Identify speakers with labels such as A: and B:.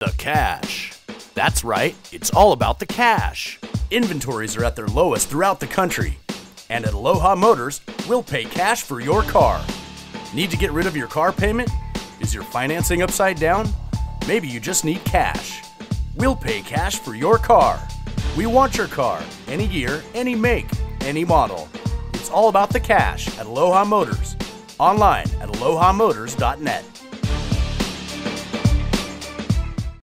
A: The cash. That's right, it's all about the cash. Inventories are at their lowest throughout the country. And at Aloha Motors, we'll pay cash for your car. Need to get rid of your car payment? Is your financing upside down? Maybe you just need cash. We'll pay cash for your car. We want your car, any year, any make, any model. It's all about the cash at Aloha Motors. Online at alohamotors.net.